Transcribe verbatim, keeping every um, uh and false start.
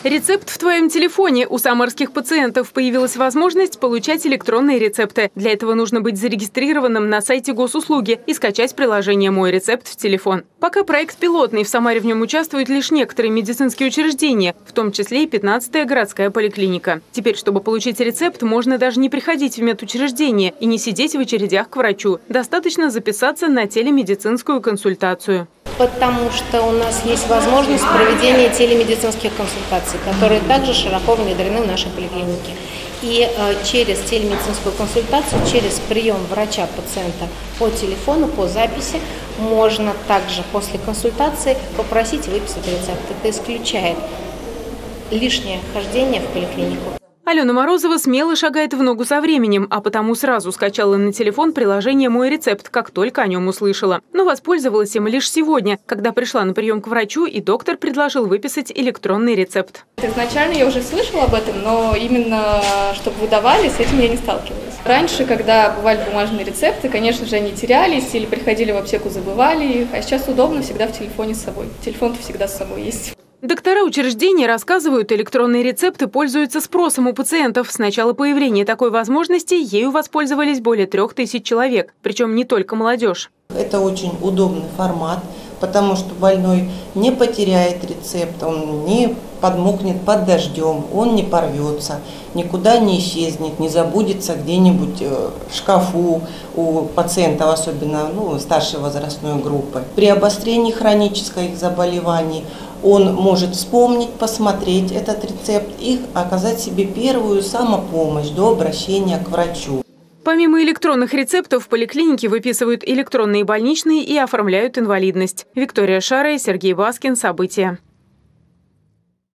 Рецепт в твоем телефоне. У самарских пациентов появилась возможность получать электронные рецепты. Для этого нужно быть зарегистрированным на сайте госуслуги и скачать приложение «Мой рецепт» в телефон. Пока проект пилотный, в Самаре в нем участвуют лишь некоторые медицинские учреждения, в том числе и пятнадцатая городская поликлиника. Теперь, чтобы получить рецепт, можно даже не приходить в медучреждение и не сидеть в очередях к врачу. Достаточно записаться на телемедицинскую консультацию. Потому что у нас есть возможность проведения телемедицинских консультаций, которые также широко внедрены в нашей поликлинике. И э, через телемедицинскую консультацию, через прием врача-пациента по телефону, по записи, можно также после консультации попросить выписать рецепт. Это исключает лишнее хождение в поликлинику. Алена Морозова смело шагает в ногу со временем, а потому сразу скачала на телефон приложение «Мой рецепт», как только о нем услышала. Но воспользовалась им лишь сегодня, когда пришла на прием к врачу, и доктор предложил выписать электронный рецепт. Изначально я уже слышала об этом, но именно чтобы выдавали, с этим я не сталкивалась. Раньше, когда бывали бумажные рецепты, конечно же, они терялись или приходили в аптеку, забывали их, а сейчас удобно всегда в телефоне с собой. Телефон-то всегда с собой есть. Доктора учреждения рассказывают, электронные рецепты пользуются спросом у пациентов. С начала появления такой возможности ею воспользовались более трех тысяч человек, причем не только молодежь. Это очень удобный формат, потому что больной не потеряет рецепт, он не подмокнет под дождем, он не порвется, никуда не исчезнет, не забудется где-нибудь в шкафу у пациентов, особенно ну, старшей возрастной группы. При обострении хронических заболеваний он может вспомнить, посмотреть этот рецепт и оказать себе первую самопомощь до обращения к врачу. Помимо электронных рецептов, в поликлинике выписывают электронные больничные и оформляют инвалидность. Виктория Шара и Сергей Баскин. События.